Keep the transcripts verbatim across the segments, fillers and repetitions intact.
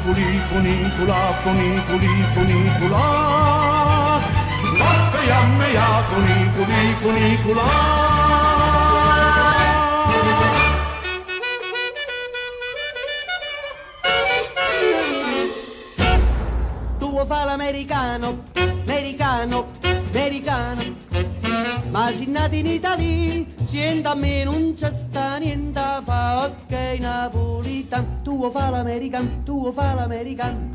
funiculi, funicula, funiculi, funicula. Latte yamme ya, funiculi, funicula. Fa l'americano, americano, americano, ma se nati in Italia, siente a me non c'è sta niente fa, ok napolitano, tu fa l'americano, tu fa l'americano.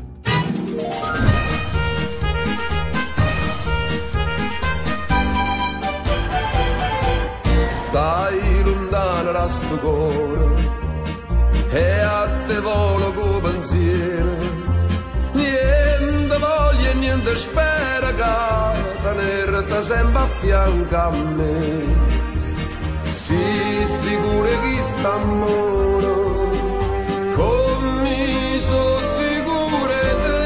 Dai lontano da sto cuore e a te volo con pensiero. Niente voglia e niente spera che tenerti sempre a fianco a me. Sii sicuro che sta amore con me so sicuro te.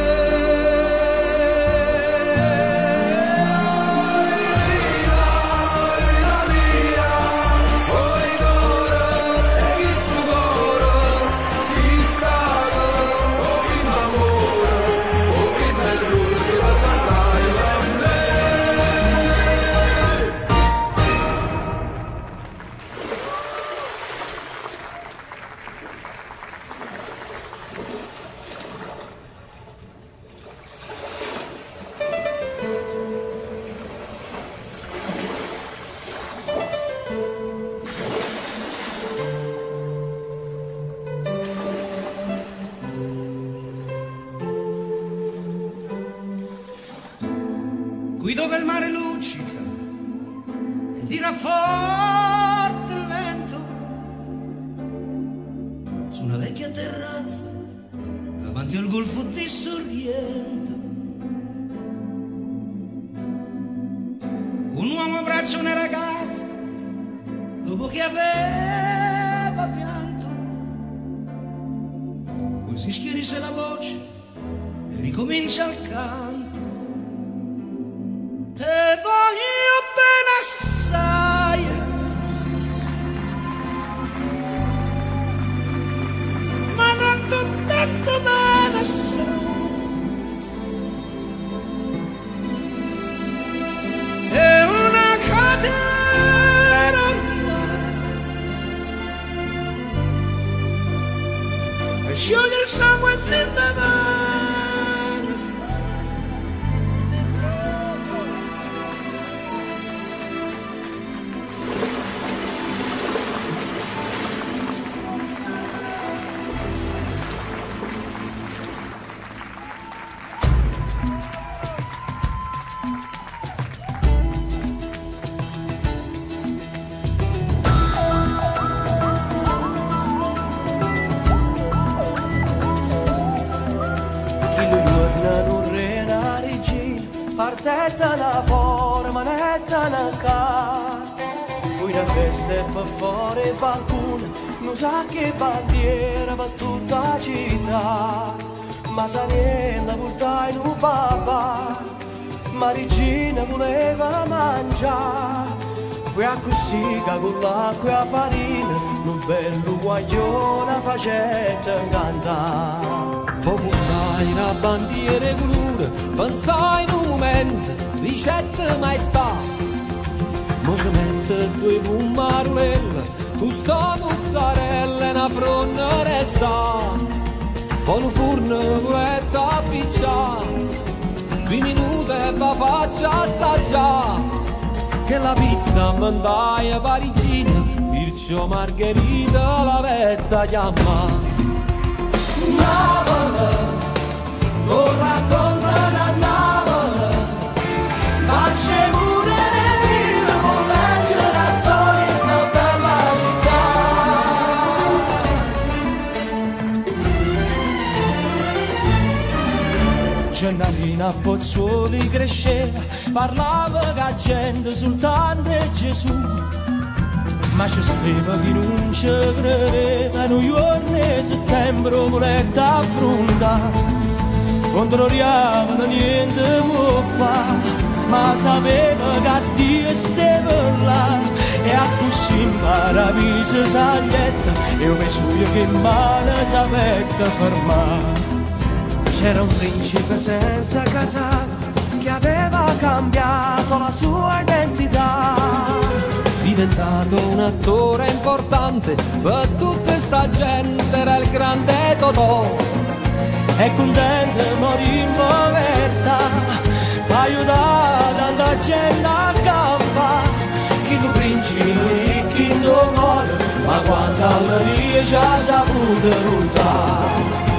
Oi la mia, oi d'oro e chi sto cuore si sta in amore. Qui dove il mare luccica e tira forte il vento, su una vecchia terrazza davanti al golfo di Sorrento, un uomo abbraccia una ragazza dopo che aveva pianto, poi si schierisse la voce e ricomincia il canto. Te voglio bene assai, ma tanto, tanto bene assai. È una catena e scioglie il sangue nella mano. Partetta una forma netta una cara. Fui una festa e per fuori il balcone, non sa che bandiera per tutta la città. Ma sa niente portai in un babà, ma regina voleva mangiare. Fui a così che con l'acqua e la farina, un bello guaglione facetta cantare. Poi portai una bandiera di colore, pensai in un momento, ricetta maestà. Mo ci mette due pumarulelle, tu sta mozzarella e una fronna resta. Poi un forno voletta appicciare, due minuti e la faccia assaggiare. Che la pizza mandai a Parigina, perciò Margherita la vetta chiama. Napoli, lo racconta da Napoli, facciamo nelle ville, con leggere la storia sta bella città. Gennarina a Pozzuoli cresceva, parlava che la gente soltanto è Gesù. Ma c'è stava chi non ci credeva, noi giorni di settembre volette affrontare. Controlliamo niente può fare, ma sapeva che Dio stava là. E a così maraviglia saglietta, e ho messo io che male sapete fermare. C'era un principe senza casato che aveva cambiato la sua identità, diventato un attore importante per tutta sta gente, era il grande Totò. e contento morì in povertà, aiutata da gente a campa, chi lo principe, chi lo muore, ma quando alla riesce ha saputo ruttare.